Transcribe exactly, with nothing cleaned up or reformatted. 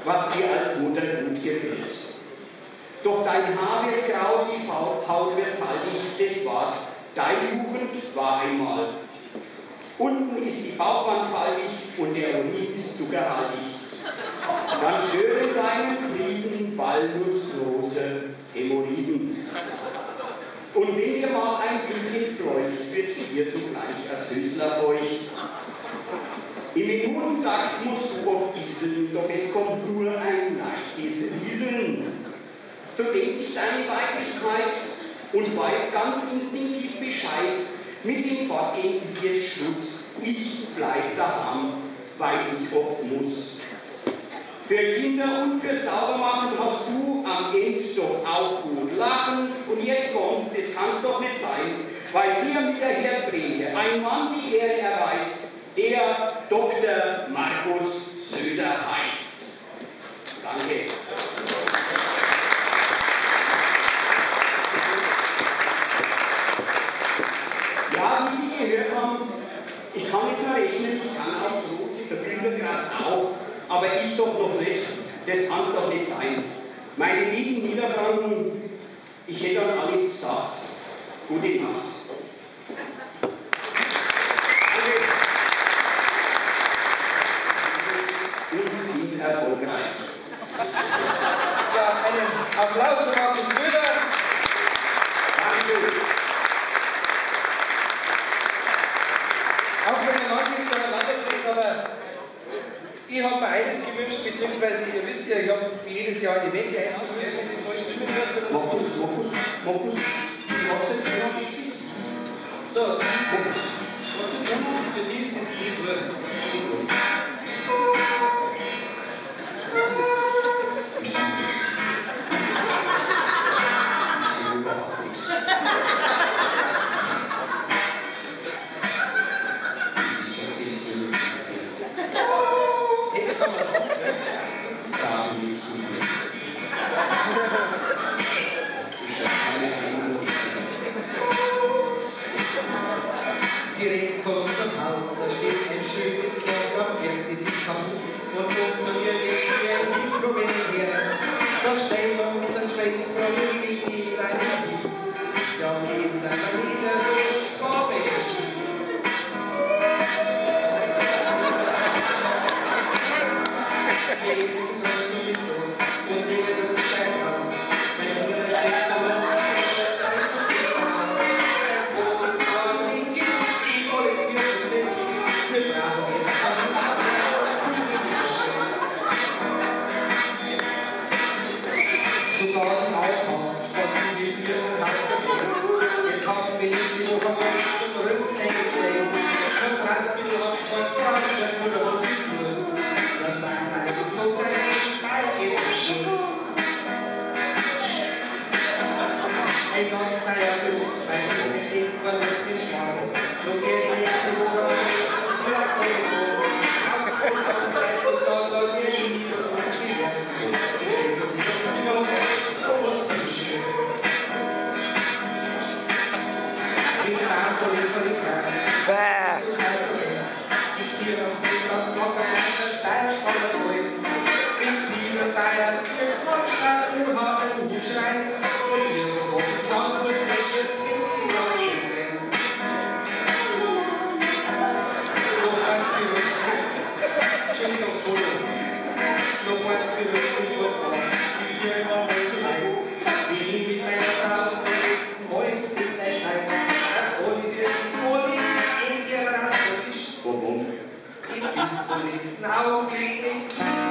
was dir als Mutter gut gefällt. Doch dein Haar wird grau, die Haut wird faltig, das war's. Deine Jugend war einmal. Unten ist die Bauchwand faltig und der Urin ist zuckerhaltig. Dann stören deinen Frieden walnussgroße Hämorrhoiden. Und wenn dir mal ein Glück entfleucht, wird dir sogleich als Hüßler feucht. Im Minutentakt musst du oft gieseln, doch es kommt nur ein leichtes Rieseln. So denkt sich deine Weiblichkeit und weiß ganz instinktiv Bescheid. Mit dem Fortgehen ist jetzt Schluss. Ich bleib daheim, weil ich oft muss. Für Kinder und für Saubermachen hast du am Ende doch auch gut lachen. Und jetzt kommt's, das kann's doch nicht sein, weil dir mit der Herdprämie ein Mann die Ehre erweist, der Doktor Markus Söder heißt. Danke. Ja, wie Sie gehört haben, ich kann nicht nur rechnen, ich kann auch Rot, der Kindergras auch, aber ich doch noch nicht. Das kann's doch nicht sein. Meine lieben Niederfranken, ich hätte dann alles gesagt. Gute Nacht. Und sind erfolgreich. Ja, einen Applaus für Markus Söder. Dankeschön. Auch wenn er lang nicht zueinander bringt, aber ich habe mir eines gewünscht, beziehungsweise ihr wisst ja, ich habe jedes Jahr die Wette einzuführen, wenn das voll stimmen lassen. Markus, Markus, Markus, du hast das Thema wichtig. So, diese. Was du tun musst, für die ist das zehn Uhr. Direkt vor unserem Haus, da steht ein schönes Kernkraftwerk, das ist kaum und funktioniert jetzt wie ein Mikrowelle her. Da stellen wir unseren Schweinsfreund wie die kleine Biene. Ja, jetzt sind wir wieder so vorweg. Wir essen nur zum Mittag und nehmen uns Zeit aus. Wenn wir nicht so lange Zeit zu essen haben, als wo uns auch nicht gibt, die alles für uns selbst. Wir brauchen jetzt alles sogar die Alten spatzen wir für den Hauptverkehr. Jetzt haben wir nächste Woche mal zum Rücken eingestellt. Und das will ich auch schon fragen, dann würde man sich tun. Das sagen eigentlich so sein, weil geht es schon. Ein ganz neuer Beruf, weil wir sind irgendwann nicht in Schmarrn. So geht die nächste Woche mal und vielleicht noch so. Auf uns auf Zeit und sagen, da geht die Liebe und die Welt. Bäh! Ich hier am Friedhof Glocker einer Steinzoller Holz. Mit Liebe Bayern, ihr Klockstein, ihr Haaren, ihr Schrein. Und ihr Wochen Songs und ihr Tinten Leute sehen. Noch ein Gerüst. Schön noch so. Noch ein Gerüst mit Gott. Ist hier immer mal so lang. Wie mit meiner Frau zum letzten Mal ins Bild einsteigen. Das Oli wird Oli in ihr Rassel ist. Im bis zum letzten Augenblick.